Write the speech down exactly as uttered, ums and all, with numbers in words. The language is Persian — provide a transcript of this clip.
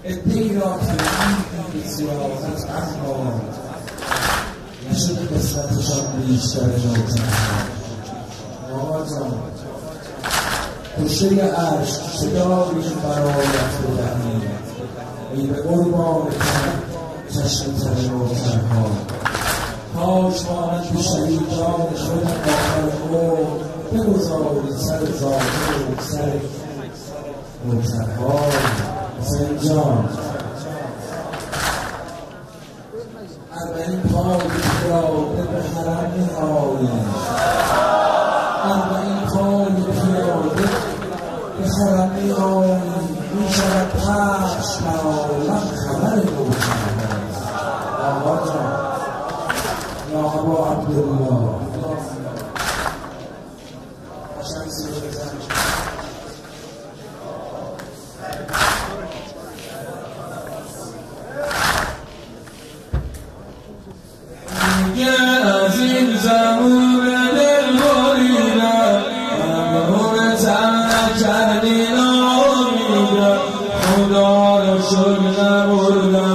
ادهی را تنقید سیاست اما نشد قسمتشان بیشتر نوتنها. آقا جان کشته عرش چه داری که برایت بدهیم ای به قربان کن چشم تر نوتنها. کاش مانند شهیدان شد آخر عمر بگذارید سر ظاهر و سر نوتنها. حسین جان اربعین پای را به حرم می‌آییم، اربعین پای پیاده به حرم می‌آییم، می‌شود پخش بر عالم خبر نوتنها. آقا جان یا ابا عبدالله شمسی رو بزن. از این زمون دل بریدم همون تنه کردی نامیدم خدا رو شد نبردم